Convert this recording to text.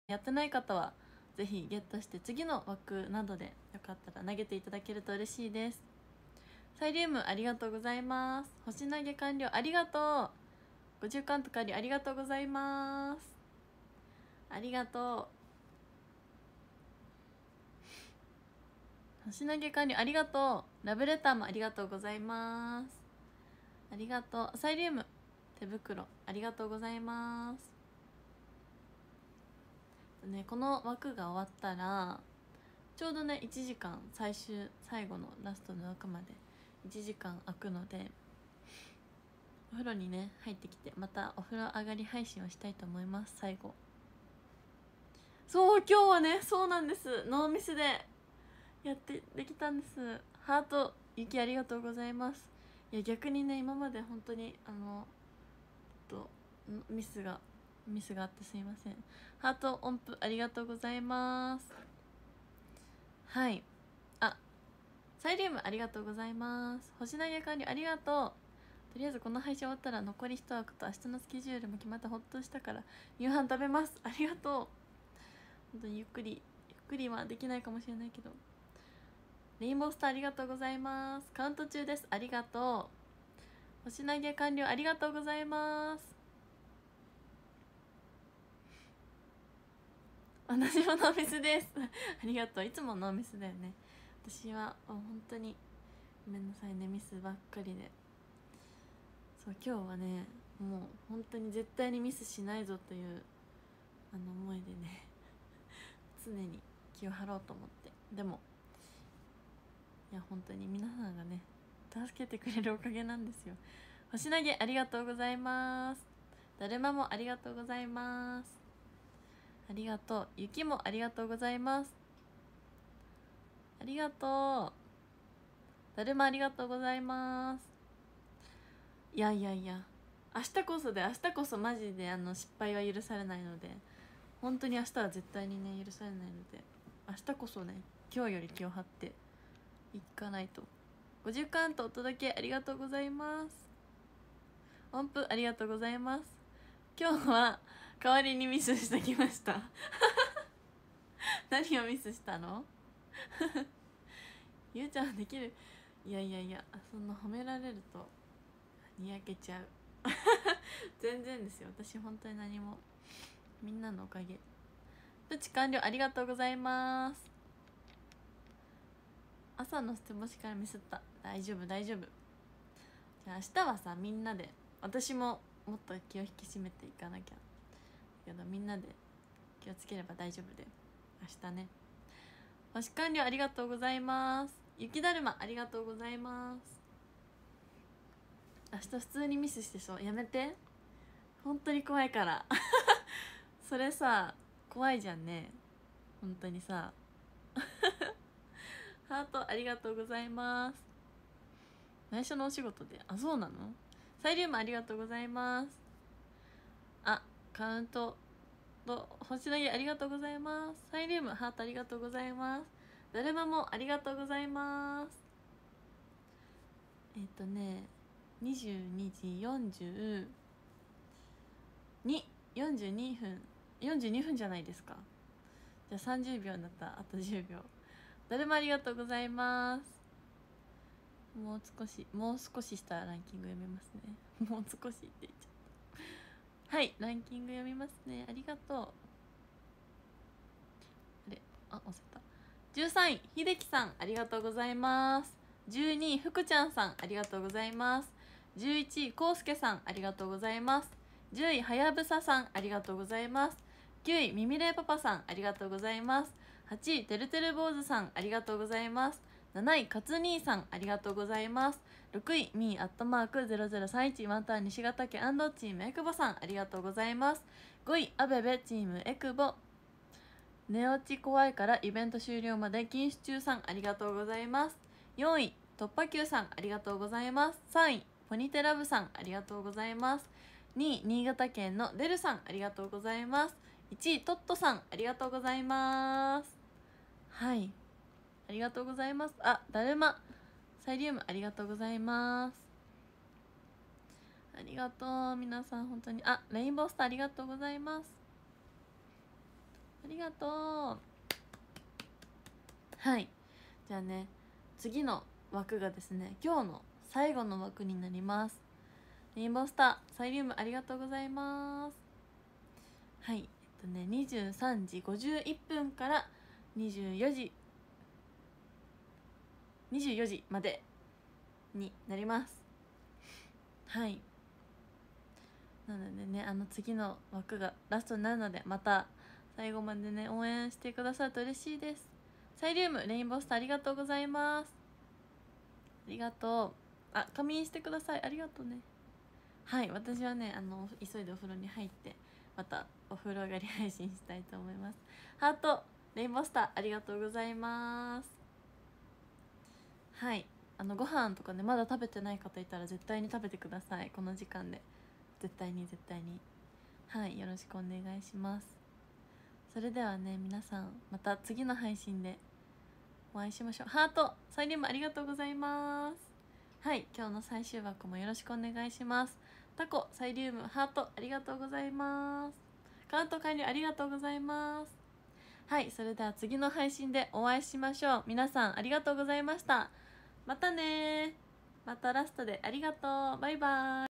やってない方はぜひゲットして次の枠などでよかったら投げていただけると嬉しいです。サイリウムありがとうございます。星投げ完了ありがとう。50カント借りありがとうございます。ありがとう。星投げ完了ありがとう。ラブレターもありがとうございます。ありがとう。サイリウム手袋ありがとうございます。ね、この枠が終わったらちょうどね1時間最後のラストの枠まで1時間空くので、お風呂にね入ってきてまたお風呂上がり配信をしたいと思います。最後そう今日はねそうなんです、ノーミスでやってできたんです。ハート雪ありがとうございます。いや逆にね今まで本当にミスがあってすいません。ハート音符ありがとうございます。はい、あサイリウムありがとうございます。星投げ完了ありがとう。とりあえずこの配信終わったら残り1枠と明日のスケジュールも決まってほっとしたから夕飯食べます。ありがとう。本当にゆっくりはできないかもしれないけど。レインボースターありがとうございます。カウント中です。ありがとう。星投げ完了ありがとうございます。私もノーミスですありがとう。いつもノーミスだよね。私は本当にごめんなさいね、ミスばっかりで。そう今日はねもう本当に絶対にミスしないぞという思いでね常に気を張ろうと思って。でもいや本当に皆さんがね助けてくれるおかげなんですよ。星投げありがとうございます。だるまもありがとうございます。ありがとう。雪もありがとうございます。ありがとう。だるまありがとうございます。いや明日こそマジで失敗は許されないので、本当に明日は絶対にね許されないので、明日こそね今日より気を張っていかないと。50カウントお届けありがとうございます。音符ありがとうございます。今日は代わりにミスしてきました何をミスしたのゆうちゃんできる。いやそんな褒められるとにやけちゃう全然ですよ。私本当に何も、みんなのおかげ。プチ完了ありがとうございます。朝の捨て干しからミスった。大丈夫じゃあ明日はさみんなで、私ももっと気を引き締めていかなきゃけど、みんなで気をつければ大丈夫で。明日ね星完了ありがとうございます。雪だるまありがとうございます。明日普通にミスしてそう。やめて、本当に怖いからそれさ怖いじゃんね本当にさハートありがとうございます。内緒のお仕事で、あそうなの。サイリウムありがとうございます。あカウントと星投げありがとうございます。サイリウムハートありがとうございます。だるまもありがとうございます。22時42分じゃないですか。じゃあ30秒だったらあと10秒。だるまありがとうございます。もう少ししたらランキング読めますねもう少しって言っちゃった。はいランキング読みますね。ありがとう。押せた。13位秀樹さんありがとうございます。12位福ちゃんさんありがとうございます。11位こうすけさんありがとうございます。10位はやぶささんありがとうございます。9位みみれパパさんありがとうございます。8位てるてる坊主さんありがとうございます。7位かつ兄さんありがとうございます。6位みー@0031ワンタン西潟家&チームエクボさんありがとうございます。5位あべべチームエクボ寝落ち怖いからイベント終了まで禁酒中さんありがとうございます。4位突破球さんありがとうございます。3位ポニテラブさんありがとうございます。2位新潟県のデルさんありがとうございます。1位トットさんありがとうございます。はいありがとうございます。あだるまサイリウムありがとうございます。ありがとう皆さん本当に。あレインボースターありがとうございます。ありがとう。はい、じゃあね、次の枠がですね、今日の最後の枠になります。レインボースターサイリウムありがとうございます。はい、23時51分から24時までになります。はい、なのでね、次の枠がラストになるので、また最後までね応援してくださると嬉しいです。サイリウムレインボースターありがとうございます。ありがとう。あ、仮眠してください。ありがとうね。はい、私はね急いでお風呂に入ってまたお風呂上がり配信したいと思います。ハートレインボースターありがとうございます。はい、ご飯とかねまだ食べてない方いたら絶対に食べてください。この時間で絶対にはい、よろしくお願いします。それではね、皆さんまた次の配信でお会いしましょう。ハートサイリウムありがとうございます。はい、今日の最終枠もよろしくお願いします。タコサイリウムハートありがとうございます。カウント完了ありがとうございます。はい、それでは次の配信でお会いしましょう。皆さんありがとうございました。またね、またラストでありがとう。バイバーイ。